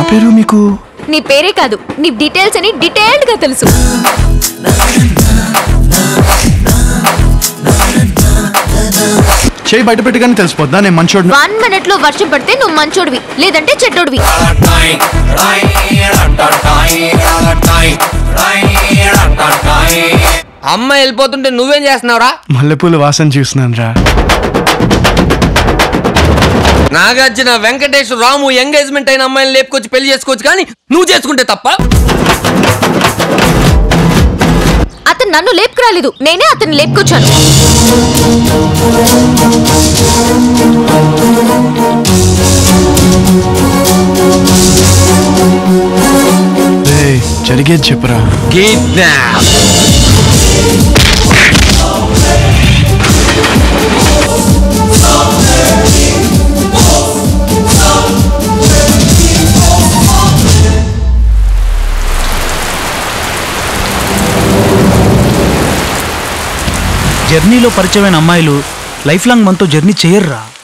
పేరు మీకు? నీ పేరే కాదు, నీ డీటెయిల్స్ అని డీటెయిల్డ్ గా తెలుసు. చేయి బయట పెట్టగానే తెలిసిపోద్దా నేను మంచోడు? 1 minute లో వర్షం పడితే నువ్వు మంచోడివి, లేదంటే చెడ్డోడివి. అమ్మ వెళ్ళిపోతుంటే నువ్వేం చేస్తున్నావురా? మల్లెపూల వాసన చూస్తున్నాను రా. నాగార్జున, వెంకటేష్, రాము ఎంగేజ్మెంట్ అయిన అమ్మాయిని లేపుకొచ్చి పెళ్లి చేసుకోవచ్చు, కానీ నువ్వు చేసుకుంటే తప్ప. అతను నన్ను లేపుకురాలేదు, నేనే అతన్ని లేపుకొచ్చాను. జరిగేది చెప్పురా. జర్నీలో పరిచయమైన అమ్మాయిలు లైఫ్ లాంగ్ మనతో జర్నీ చేయర్రా.